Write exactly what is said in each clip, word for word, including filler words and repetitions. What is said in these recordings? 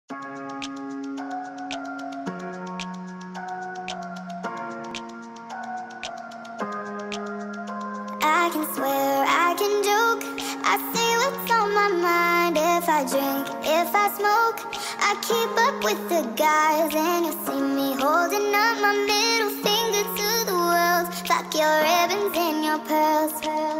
I can swear, I can joke, I say what's on my mind. If I drink, if I smoke, I keep up with the guys. And you'll see me holding up my middle finger to the world. Fuck your ribbons and your pearls,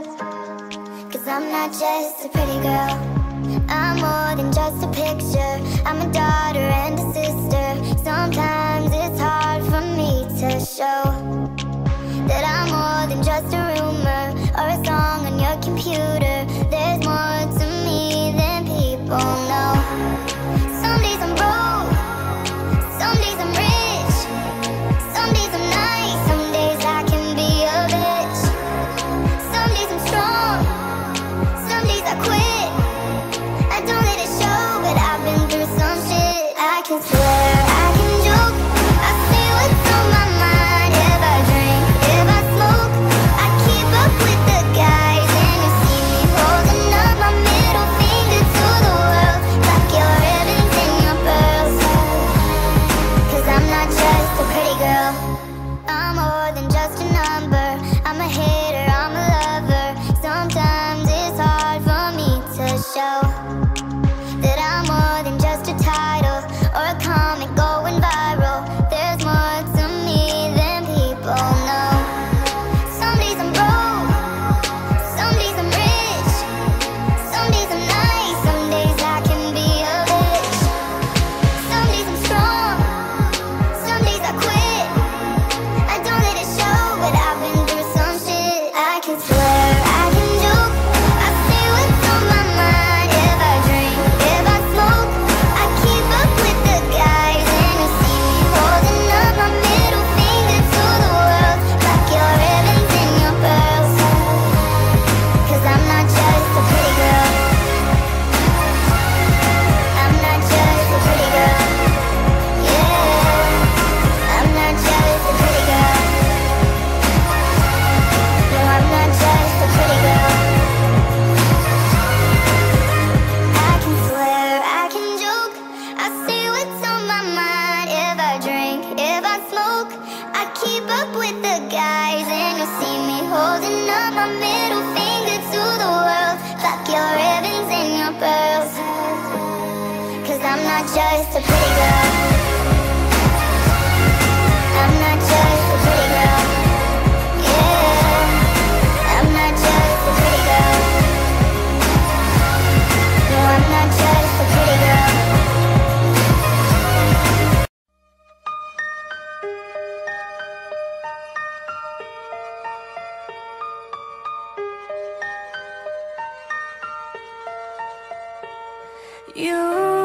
cause I'm not just a pretty girl, I'm more than just a picture. I'm a daughter and a sister. Sometimes it's hard for me to show that I'm more than just a rumor or a song on your computer. There's more to me than people know. Some days I'm broke, some days I'm rich, some days I'm nice, some days I can be a bitch. Some days I'm strong, some days I quit. I don't let it show, but I've been through some shit. I can swear, I can joke, I say what's on my mind. If I drink, if I smoke, I keep up with the guys. And you see me holding up my middle finger to the world. Fuck your ribbons and your pearls, cause I'm not just a pretty girl, I'm more than just a number. I'm a hater, I'm a lover. Sometimes it's hard for me to show that I'm more than just a title or a comic going viral. There's more to me than people know. Some days I'm broke, some days I'm rich, some days I'm nice, some days I can be a bitch. Some days I'm strong, some days I quit. I don't let it show, but I've been through some shit. I can swear, I can joke, I say what's on my mind. If I drink, if I smoke, I keep up with the guys. And you see me holding up my middle finger to the world. Fuck your ribbons and your pearls, cause I'm not just a pretty girl, I'm not just a pretty girl. Yeah, I'm not just a pretty girl. No, I'm not just a pretty girl. I can swear, I can joke, I say what's on my mind. If I drink, if I smoke, I keep up with the guys. And you'll see me holding up my middle finger to the world. Fuck your ribbons and your pearls, cause I'm not just a pretty girl, I'm not just a pretty girl. Yeah, I'm not just a pretty girl. No, I'm not just a pretty girl. You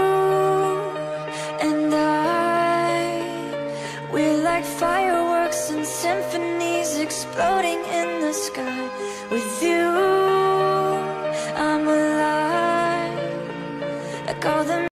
and I, we're like fireworks and symphonies exploding in the sky. With you, I'm alive, like all the